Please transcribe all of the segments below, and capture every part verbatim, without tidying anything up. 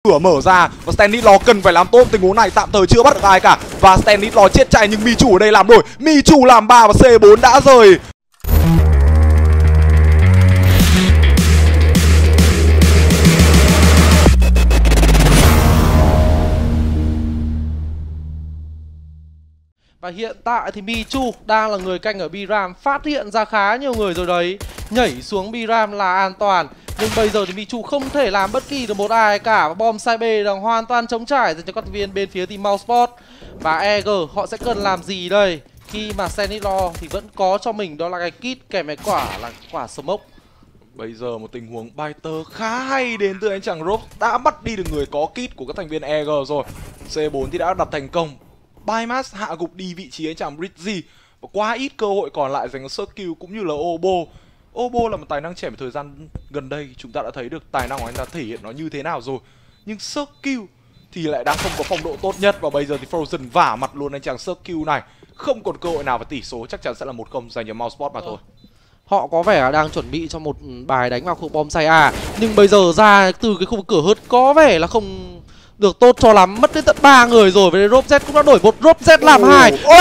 Cửa mở ra và Stanislaw cần phải làm tốt tình huống này, tạm thời chưa bắt được ai cả. Và Stanislaw chết chạy nhưng Michu ở đây làm đổi. Michu làm ba và C bốn đã rời. Và hiện tại thì Michu đang là người canh ở Biram, phát hiện ra khá nhiều người rồi đấy. Nhảy xuống Biram là an toàn. Nhưng bây giờ thì Michu không thể làm bất kỳ được một ai cả. Và bom side B đang hoàn toàn trống trải dành cho các viên bên phía team Mousesports. Và e giê họ sẽ cần làm gì đây? Khi mà Stanislaw thì vẫn có cho mình đó là cái kit kèm cái quả là quả smoke. Bây giờ một tình huống Biter khá hay đến từ anh chàng Rob, đã bắt đi được người có kit của các thành viên e giê rồi. C bốn thì đã đặt thành công. Bymas hạ gục đi vị trí anh chàng Bridzy và quá ít cơ hội còn lại dành cho Circle cũng như là Obo. Obo là một tài năng trẻ, một thời gian gần đây chúng ta đã thấy được tài năng của anh ta thể hiện nó như thế nào rồi. Nhưng Circle thì lại đang không có phong độ tốt nhất và bây giờ thì Frozen vả mặt luôn anh chàng Circle này. Không còn cơ hội nào và tỷ số chắc chắn sẽ là một không dành cho Mousesports mà thôi. Họ có vẻ là đang chuẩn bị cho một bài đánh vào khu bom side A. Nhưng bây giờ ra từ cái khu vực cửa hớt có vẻ là không được tốt cho lắm, mất đến tận ba người rồi. Và Rob Z cũng đã đổi một Rob Z làm hai, oh.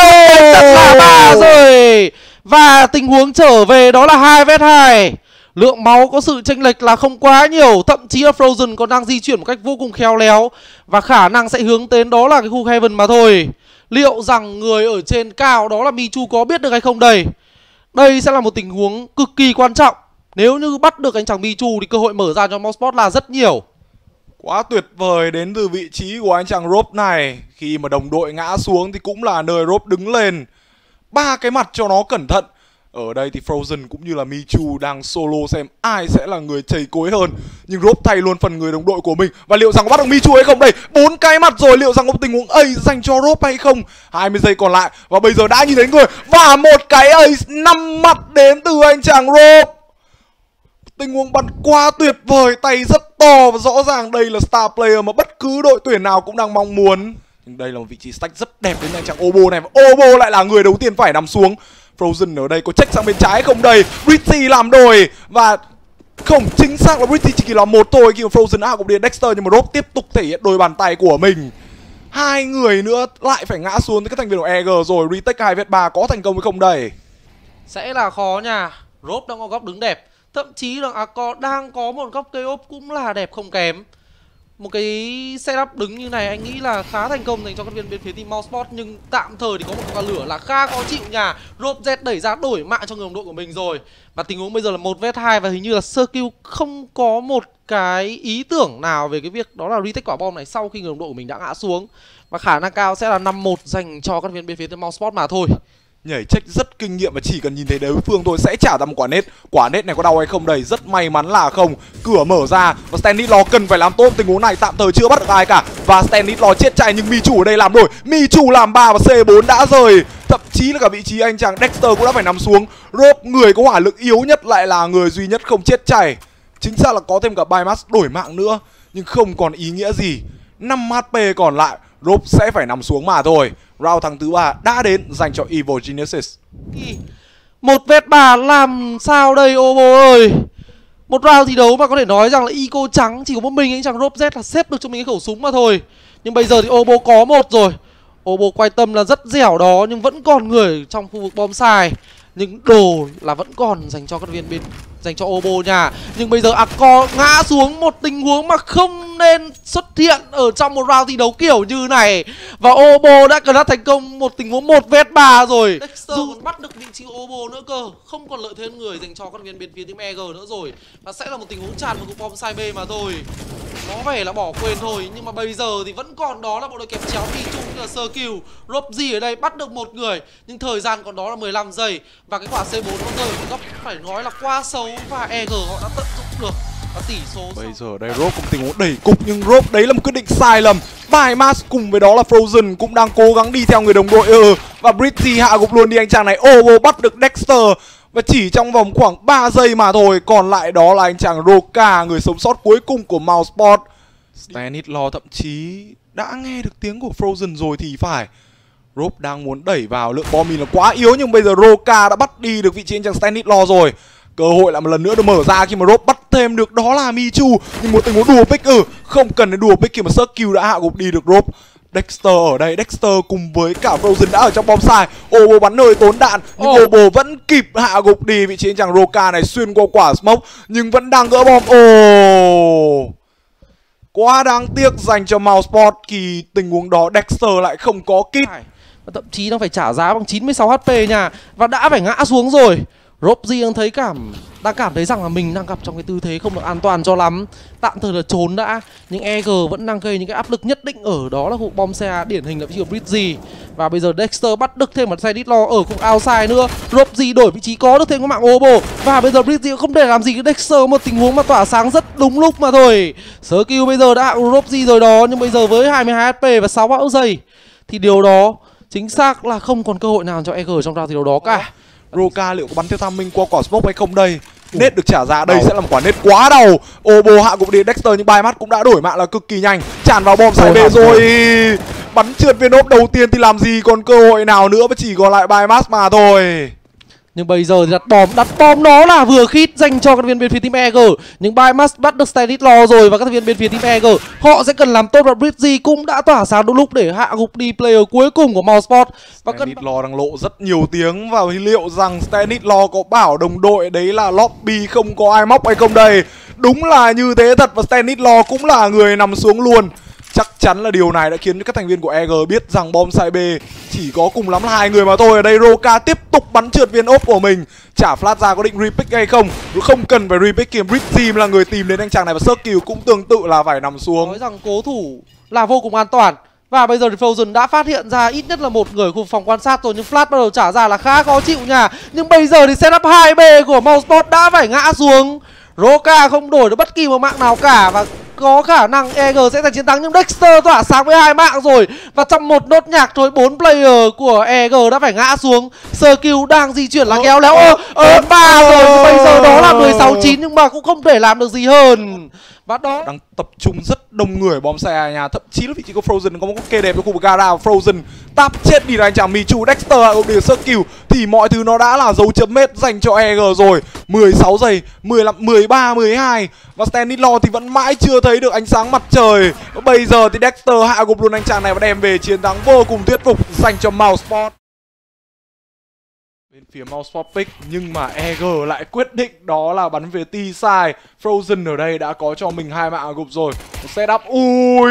là ba rồi. Và tình huống trở về đó là hai vs hai. Lượng máu có sự chênh lệch là không quá nhiều, thậm chí là Frozen còn đang di chuyển một cách vô cùng khéo léo và khả năng sẽ hướng đến đó là cái khu Heaven mà thôi. Liệu rằng người ở trên cao đó là Michu có biết được hay không đây? Đây sẽ là một tình huống cực kỳ quan trọng. Nếu như bắt được anh chàng Michu thì cơ hội mở ra cho Mousesports là rất nhiều. Quá tuyệt vời đến từ vị trí của anh chàng Rob này. Khi mà đồng đội ngã xuống thì cũng là nơi Rob đứng lên. Ba cái mặt cho nó cẩn thận. Ở đây thì Frozen cũng như là Michu đang solo xem ai sẽ là người chầy cối hơn. Nhưng Rob thay luôn phần người đồng đội của mình. Và liệu rằng có bắt được Michu hay không đây? Bốn cái mặt rồi, liệu rằng có tình huống ace dành cho Rob hay không? hai mươi giây còn lại và bây giờ đã nhìn thấy người. Và một cái ace năm mặt đến từ anh chàng Rob. Tình huống bắn quá tuyệt vời, tay rất to và rõ ràng đây là star player mà bất cứ đội tuyển nào cũng đang mong muốn. Nhưng đây là một vị trí stack rất đẹp đến anh chàng Obo này. Và Obo lại là người đầu tiên phải nằm xuống. Frozen ở đây có check sang bên trái không đây? Bridzy làm đổi và không, chính xác là Bridzy chỉ là một thôi khi mà Frozen hạ gục đi Dexter. Nhưng mà Rob tiếp tục thể hiện đôi bàn tay của mình. Hai người nữa lại phải ngã xuống với các thành viên của e giê rồi. Retake hai vs ba có thành công hay không đây? Sẽ là khó nha. Rob đang có góc đứng đẹp. Thậm chí là Arco đang có một góc cây ốp cũng là đẹp không kém. Một cái setup đứng như này anh nghĩ là khá thành công dành cho các viên bên phía team Mousesports. Nhưng tạm thời thì có một quả lửa là khá khó chịu nha. Rob Z đẩy ra đổi mạng cho người đồng đội của mình rồi. Và tình huống bây giờ là một vs hai và hình như là Circle không có một cái ý tưởng nào về cái việc đó là retake quả bom này sau khi người đồng đội của mình đã ngã xuống. Và khả năng cao sẽ là năm một dành cho các viên bên phía team Mousesports mà thôi. Nhảy check rất kinh nghiệm và chỉ cần nhìn thấy đối phương thôi sẽ trả ra một quả nết. Quả nết này có đau hay không đây? Rất may mắn là không. Cửa mở ra và Stanislaw cần phải làm tốt tình huống này, tạm thời chưa bắt được ai cả. Và Stanislaw chết chạy nhưng Michu ở đây làm đổi. Michu làm ba và C bốn đã rời. Thậm chí là cả vị trí anh chàng Dexter cũng đã phải nằm xuống. Rob, người có hỏa lực yếu nhất, lại là người duy nhất không chết chảy. Chính xác là có thêm cả Bymas đổi mạng nữa, nhưng không còn ý nghĩa gì. năm hát pê còn lại, Rob sẽ phải nằm xuống mà thôi. Round thắng thứ ba đã đến dành cho Evil Geniuses. Một vs ba làm sao đây Obo ơi? Một round thi đấu mà có thể nói rằng là Eco trắng chỉ có một mình anh chàng Rob Z là xếp được cho mình cái khẩu súng mà thôi. Nhưng bây giờ thì Obo có một rồi. Obo quay tâm là rất dẻo đó, nhưng vẫn còn người trong khu vực bom xài. Nhưng đồ là vẫn còn dành cho các viên bên dành cho Obo nha. Nhưng bây giờ Arco ngã xuống một tình huống mà không nên xuất hiện ở trong một round thi đấu kiểu như này. Và Obo đã cần đã thành công một tình huống một vs ba rồi. Dexter Dù... còn bắt được vị trí Obo nữa cơ. Không còn lợi thế người dành cho các viên bên phía team e giê nữa rồi. Và sẽ là một tình huống tràn vào cục bom side B mà thôi. Có vẻ là bỏ quên thôi, nhưng mà bây giờ thì vẫn còn đó là bộ đội kẹp chéo Michu như là Circle. Robzy ở đây bắt được một người, nhưng thời gian còn đó là mười lăm giây. Và cái quả C bốn nó rơi một góc phải nói là quá xấu và e giê họ đã tận dụng được. Và tỷ số bây giờ đây Rob có tình huống đẩy cục, nhưng Rob đấy là một quyết định sai lầm. Bymas cùng với đó là Frozen cũng đang cố gắng đi theo người đồng đội ừ. Và Bridzy hạ gục luôn đi anh chàng này. Obo bắt được Dexter. Và chỉ trong vòng khoảng ba giây mà thôi. Còn lại đó là anh chàng Roka, người sống sót cuối cùng của Mousesports. Stanislaw thậm chí đã nghe được tiếng của Frozen rồi thì phải. Rob đang muốn đẩy vào, lượng bom mìn là quá yếu, nhưng bây giờ Roka đã bắt đi được vị trí anh chàng Stanislaw rồi. Cơ hội lại một lần nữa được mở ra khi mà Rob bắt thêm thêm được đó là Michu. Nhưng một tình huống đùa pick ừ, không cần đến đùa pick khi mà Circle đã hạ gục đi được Rob. Dexter ở đây, Dexter cùng với cả Frozen đã ở trong bom sai. Obo bắn hơi tốn đạn nhưng oh. Obo vẫn kịp hạ gục đi vị trí anh chàng Roka này xuyên qua quả smoke nhưng vẫn đang gỡ bom. Ồ, oh. Quá đáng tiếc dành cho Mouseport khi tình huống đó Dexter lại không có kit. Và thậm chí nó phải trả giá bằng chín mươi sáu hát pê nha. Và đã phải ngã xuống rồi. Robzy đang thấy cảm đang cảm thấy rằng là mình đang gặp trong cái tư thế không được an toàn cho lắm. Tạm thời là trốn đã. Nhưng e giê vẫn đang gây những cái áp lực nhất định ở đó là khu bom xe điển hình là vị trí của Bridzy. Và bây giờ Dexter bắt được thêm một xe Ditlo ở khu outside nữa. Robzy đổi vị trí có được thêm cái mạng Obo. Và bây giờ Bridzy không thể làm gì với Dexter, một tình huống mà tỏa sáng rất đúng lúc mà thôi. Skill bây giờ đã hạ Robzy rồi đó. Nhưng bây giờ với hai mươi hai hát pê và sáu bão giây thì điều đó chính xác là không còn cơ hội nào cho e giê trong round thi đấu đó cả. Roka liệu có bắn theo timing qua quả smoke hay không đây? Nết được trả ra, đây đau. Sẽ là một quả nết quá đầu. Obo hạ gục đi Dexter nhưng bay mắt cũng đã đổi mạng là cực kỳ nhanh. Tràn vào bom side B rồi. Bắn trượt viên ốp đầu tiên thì làm gì còn cơ hội nào nữa, mà chỉ còn lại Bymas mà thôi. Nhưng bây giờ thì đặt bom, đặt bom nó là vừa khít dành cho các viên bên phía team e giê. Nhưng Bymas bắt được Stanitlo rồi và các viên bên phía team e giê họ sẽ cần làm tốt, và Bridzy cũng đã tỏa sáng đúng lúc để hạ gục đi player cuối cùng của Mouseport. Và Stanitlo đang lộ rất nhiều tiếng vào liệu rằng Stanitlo có bảo đồng đội đấy là lobby không có ai móc hay không đây. Đúng là như thế thật, và Stanitlo cũng là người nằm xuống luôn. Chắc chắn là điều này đã khiến các thành viên của e giê biết rằng bom side B chỉ có cùng lắm là hai người mà thôi. Ở đây Roka tiếp tục bắn trượt viên ốp của mình. Trả flash ra có định repick hay không? Không cần phải repick, kiếm Bridzy là người tìm đến anh chàng này, và Circle cũng tương tự là phải nằm xuống. Nói rằng cố thủ là vô cùng an toàn. Và bây giờ thì Frozen đã phát hiện ra ít nhất là một người khu phòng quan sát rồi, nhưng flash bắt đầu trả ra là khá khó chịu nha. Nhưng bây giờ thì setup hai B của Mouseport đã phải ngã xuống. Roka không đổi được bất kỳ một mạng nào cả và có khả năng e giê sẽ giành chiến thắng, nhưng Dexter tỏa sáng với hai mạng rồi. Và trong một nốt nhạc thôi, bốn player của e giê đã phải ngã xuống. Skill đang di chuyển là kéo léo ơ ơ ba rồi. Bây giờ đó là mười sáu chín nhưng mà cũng không thể làm được gì hơn. Và đó đang tập trung rất đông người bom xe nhà, thậm chí là vị trí của Frozen có một kê đẹp trong khu vực gara. Frozen táp chết đi anh chàng Michu. Dexter ở điểm Skill thì mọi thứ nó đã là dấu chấm hết dành cho e giê rồi. mười sáu giây, mười lăm, mười ba, mười hai và Stanitlo thì vẫn mãi chưa thấy được ánh sáng mặt trời. Bây giờ thì Dexter hạ gục luôn anh chàng này và đem về chiến thắng vô cùng thuyết phục dành cho Mouseport. Bên phía Mouseport pick nhưng mà e giê lại quyết định đó là bắn về T-side. Frozen ở đây đã có cho mình hai mạng gục rồi. Một setup, ui,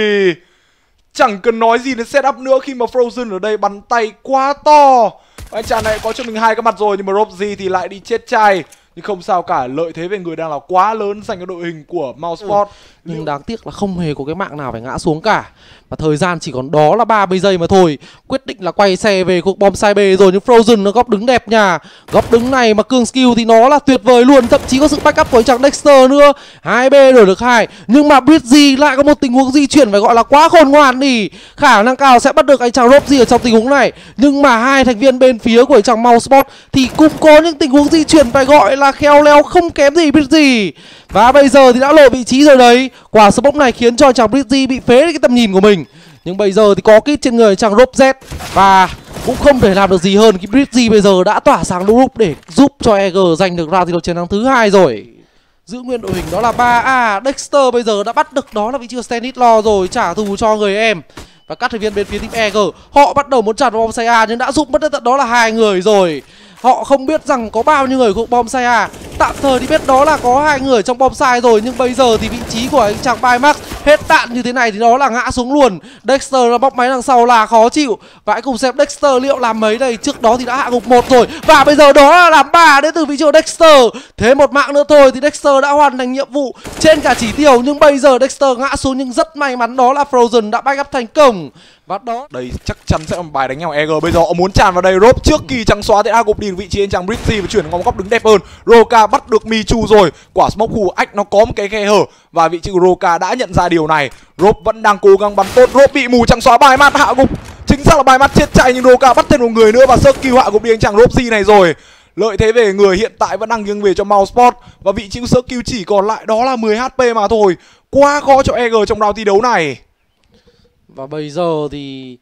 chẳng cần nói gì đến setup nữa khi mà Frozen ở đây bắn tay quá to. Anh chàng này có cho mình hai cái mặt rồi nhưng mà Robzy thì lại đi chết chay. Nhưng không sao cả, lợi thế về người đang là quá lớn dành cho đội hình của Mouseport. Ừ. Nhưng Liệu... đáng tiếc là không hề có cái mạng nào phải ngã xuống cả. Và thời gian chỉ còn đó là ba mươi giây mà thôi. Quyết định là quay xe về cuộc bom side B rồi. Nhưng Frozen nó góc đứng đẹp nha. Góc đứng này mà cường skill thì nó là tuyệt vời luôn. Thậm chí có sự backup của anh chàng Dexter nữa. Hai B đổi được hai. Nhưng mà Bridzy lại có một tình huống di chuyển phải gọi là quá khôn ngoan đi. Khả năng cao sẽ bắt được anh chàng Robzy ở trong tình huống này. Nhưng mà hai thành viên bên phía của anh chàng Mouseport thì cũng có những tình huống di chuyển phải gọi là khéo léo không kém gì Bridzy. Và bây giờ thì đã lộ vị trí rồi đấy. Quả smoke này khiến cho chàng Bridzy bị phế cái tầm nhìn của mình. Nhưng bây giờ thì có kit trên người chàng Robz và cũng không thể làm được gì hơn. Cái Bridzy bây giờ đã tỏa sáng đúng lúc để giúp cho e giê giành được round thi đấu chiến thắng thứ hai rồi. Giữ nguyên đội hình đó là ba A. Dexter bây giờ đã bắt được đó là vị trí của Stanitlo rồi, trả thù cho người em. Và các thành viên bên phía team e giê họ bắt đầu muốn chặt vào bom say A nhưng đã giúp mất tận đó là hai người rồi. Họ không biết rằng có bao nhiêu người thuộc bom say A. Tạm thời thì biết đó là có hai người trong bom sai rồi. Nhưng bây giờ thì vị trí của anh chàng Bymax hết đạn như thế này thì đó là ngã xuống luôn. Dexter là bóc máy đằng sau là khó chịu. Và hãy cùng xem Dexter liệu làm mấy đây. Trước đó thì đã hạ gục một rồi. Và bây giờ đó là làm ba đến từ vị trí của Dexter. Thế một mạng nữa thôi thì Dexter đã hoàn thành nhiệm vụ trên cả chỉ tiêu. Nhưng bây giờ Dexter ngã xuống, nhưng rất may mắn đó là Frozen đã backup thành công. Và đó đây chắc chắn sẽ là một bài đánh nhau e giê. Bây giờ ông muốn tràn vào đây. Rob trước kỳ trắng xóa thì a gục đi vị trí anh chàng Bridzy và chuyển qua một góc đứng đẹp hơn. Roka bắt được Michu rồi. Quả smoke khu ách nó có một cái khe hở và vị trí của Roka đã nhận ra điều này. Rob vẫn đang cố gắng bắn tốt. Rob bị mù trắng xóa, bài mắt hạ gục. Chính xác là bài mắt chết chạy, nhưng Roka bắt thêm một người nữa và Skill hạ gục đi anh chàng Robzy này rồi. Lợi thế về người hiện tại vẫn đang nghiêng về cho Mouseport và vị trí của Skill chỉ còn lại đó là mười hát pê mà thôi. Quá khó cho e giê trong round thi đấu này. Và bây giờ thì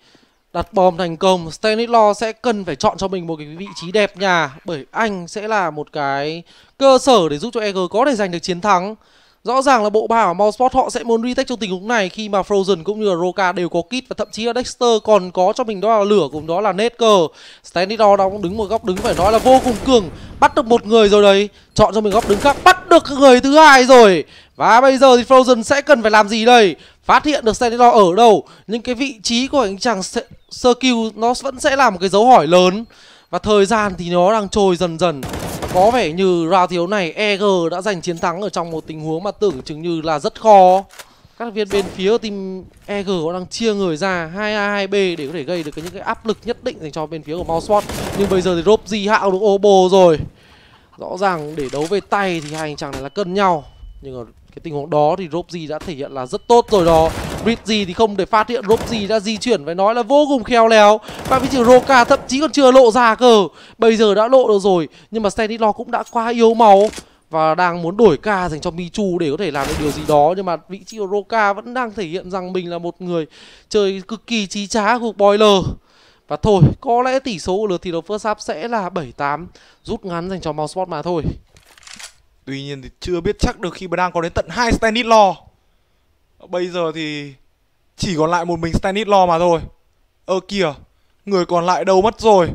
Đặt bom thành công, Stanislaw sẽ cần phải chọn cho mình một cái vị trí đẹp nhà, bởi anh sẽ là một cái cơ sở để giúp cho e giê có thể giành được chiến thắng. Rõ ràng là bộ ba của Mousesports họ sẽ muốn retake trong tình huống này khi mà Frozen cũng như là Roca đều có kit, và thậm chí là Dexter còn có cho mình đó là lửa, cùng đó là Nedker. Stanislaw đang đứng một góc đứng phải nói là vô cùng cường, bắt được một người rồi đấy, chọn cho mình góc đứng khác, bắt được người thứ hai rồi. Và bây giờ thì Frozen sẽ cần phải làm gì đây? Phát hiện được Stanislaw ở đâu, nhưng cái vị trí của anh chàng Circle nó vẫn sẽ là một cái dấu hỏi lớn. Và thời gian thì nó đang trôi dần dần. Có vẻ như round thiếu này e giê đã giành chiến thắng ở trong một tình huống mà tưởng chừng như là rất khó. Các thành viên bên phía team e giê họ đang chia người ra hai A hai B để có thể gây được những cái áp lực nhất định dành cho bên phía của Mousesports. Nhưng bây giờ thì Robzi hạ được Obo rồi. Rõ ràng để đấu về tay thì hai anh chàng này là cân nhau. Nhưng ở cái tình huống đó thì Robzi đã thể hiện là rất tốt rồi đó. Bridzy thì không để phát hiện, Robzi đã di chuyển phải nói là vô cùng khéo léo. Và vị trí Roca thậm chí còn chưa lộ ra cơ, bây giờ đã lộ được rồi. Nhưng mà Stanislaw cũng đã quá yếu máu và đang muốn đổi ca dành cho Michu để có thể làm được điều gì đó. Nhưng mà vị trí của Roca vẫn đang thể hiện rằng mình là một người chơi cực kỳ trí trá của Boiler. Và thôi, có lẽ tỷ số của lượt thi đấu first half sẽ là bảy tám, rút ngắn dành cho Mousesports mà thôi. Tuy nhiên thì chưa biết chắc được khi mà đang có đến tận hai Stanislaw. Bây giờ thì chỉ còn lại một mình Stanislaw mà thôi. Ơ kìa, người còn lại đâu mất rồi.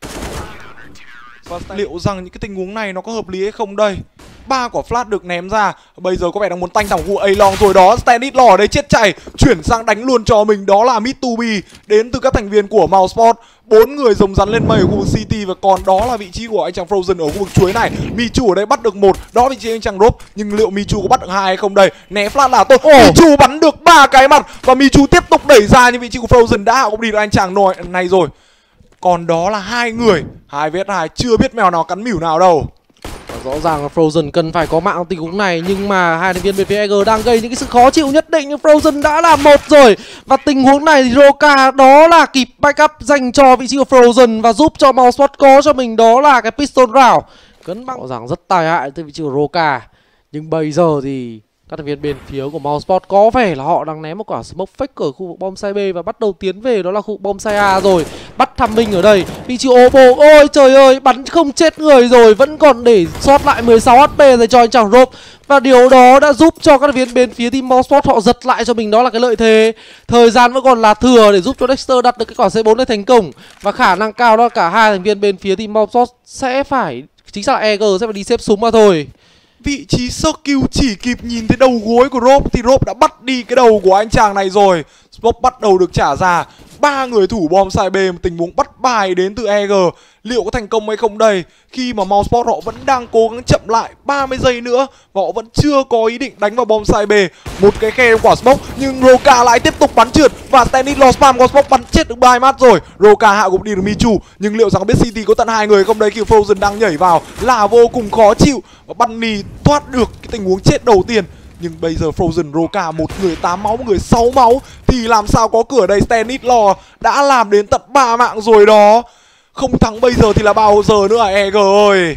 Và liệu rằng những cái tình huống này nó có hợp lý hay không đây? Ba quả flash được ném ra, bây giờ có vẻ đang muốn tanh thẳng khu A-Long rồi đó. Stanislaw ở đây chết chảy, chuyển sang đánh luôn cho mình, đó là Mitsubi đến từ các thành viên của Mousesports. Bốn người rồng rắn lên mây ở khu vực City, và còn đó là vị trí của anh chàng Frozen ở khu vực chuối này. Michu ở đây bắt được một, đó là vị trí anh chàng Rob, nhưng liệu Michu có bắt được hai hay không đây? Né flash là tốt. Oh. Michu bắn được ba cái mặt và Michu tiếp tục đẩy ra, nhưng vị trí của Frozen đã hạ gục đi được anh chàng nồi này rồi. Còn đó là hai người, hai vs hai, chưa biết mèo nào cắn mỉu nào đâu. Rõ ràng là Frozen cần phải có mạng tình huống này, nhưng mà hai thành viên bên phía e giê đang gây những cái sự khó chịu nhất định. Nhưng Frozen đã làm một rồi, và tình huống này thì Roca đó là kịp backup dành cho vị trí của Frozen và giúp cho Mousesports có cho mình đó là cái pistol round cân bằng. Rõ ràng rất tai hại từ vị trí của Roca, nhưng bây giờ thì các thành viên bên phía của Mousesports có vẻ là họ đang ném một quả smoke fake ở khu vực bom site B và bắt đầu tiến về đó là khu vực bom site A rồi. Bắt thăm minh ở đây, vị trí Obo, ôi trời ơi, bắn không chết người rồi, vẫn còn để sót lại mười sáu hát pê rồi cho anh chàng Rob. Và điều đó đã giúp cho các thành viên bên phía team Mousesports họ giật lại cho mình đó là cái lợi thế. Thời gian vẫn còn là thừa để giúp cho Dexter đặt được cái quả C bốn này thành công. Và khả năng cao đó cả hai thành viên bên phía team Mousesports sẽ phải, chính xác là e giê sẽ phải đi xếp súng mà thôi. Vị trí Circle chỉ kịp nhìn thấy đầu gối của Rob thì Rob đã bắt đi cái đầu của anh chàng này rồi. Smoke bắt đầu được trả ra. Ba người thủ bom side B, một tình huống bắt bài đến từ e giê. Liệu có thành công hay không đây? Khi mà Mousesports họ vẫn đang cố gắng chậm lại ba mươi giây nữa và họ vẫn chưa có ý định đánh vào bom side B. Một cái khe quả smoke, nhưng Roca lại tiếp tục bắn trượt và Stanislaw spam con smoke bắn chết được ba mắt rồi. Roca hạ gục đi được Michu, nhưng liệu rằng biết City có tận hai người không đây khi Frozen đang nhảy vào là vô cùng khó chịu. Và Bunny thoát được cái tình huống chết đầu tiên. Nhưng bây giờ Frozen, Roca, một người tám máu, một người sáu máu thì làm sao có cửa đây. Stanislaw đã làm đến tận ba mạng rồi đó. Không thắng bây giờ thì là bao giờ nữa à e giê ơi.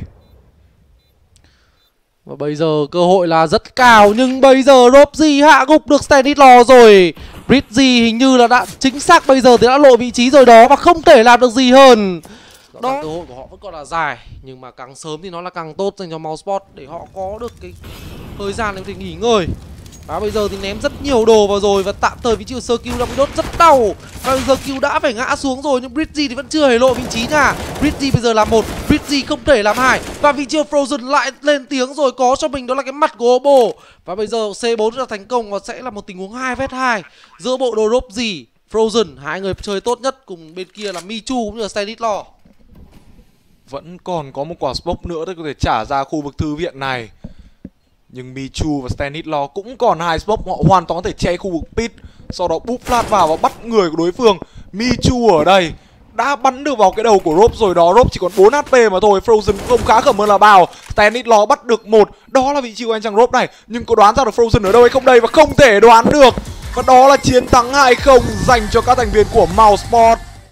Và bây giờ cơ hội là rất cao, nhưng bây giờ Robzi hạ gục được Stanislaw rồi. Bridzy hình như là đã chính xác bây giờ thì đã lộ vị trí rồi đó, và không thể làm được gì hơn. Đó, cơ hội của họ vẫn còn là dài, nhưng mà càng sớm thì nó là càng tốt dành cho Mousesports để họ có được cái thời gian để có thể nghỉ ngơi. Và bây giờ thì ném rất nhiều đồ vào rồi, và tạm thời vị trí của Circle đang bị đốt rất đau. Và bây giờ Q đã phải ngã xuống rồi, nhưng Bridzy thì vẫn chưa hề lộ vị trí nha. Bridzy bây giờ làm một, Bridzy không thể làm hai, và vị trí của Frozen lại lên tiếng rồi, có cho mình đó là cái mặt của Obo. Và bây giờ C bốn đã thành công và sẽ là một tình huống hai vs hai giữa bộ đồ Robzi, Frozen, hai người chơi tốt nhất, cùng bên kia là Michu cũng như là Stanislaw. Vẫn còn có một quả smoke nữa để có thể trả ra khu vực thư viện này. Nhưng Michu và Stanislaw cũng còn hai smoke, họ hoàn toàn có thể che khu vực pit, sau đó búp flash vào và bắt người của đối phương. Michu ở đây đã bắn được vào cái đầu của Rob rồi đó. Rob chỉ còn bốn hát pê mà thôi. Frozen cũng không khá khẩm hơn là bao. Stanislaw bắt được một, đó là vị trí của anh chàng Rob này. Nhưng có đoán ra được Frozen ở đâu hay không đây? Và không thể đoán được. Và đó là chiến thắng hai không dành cho các thành viên của Mousesports.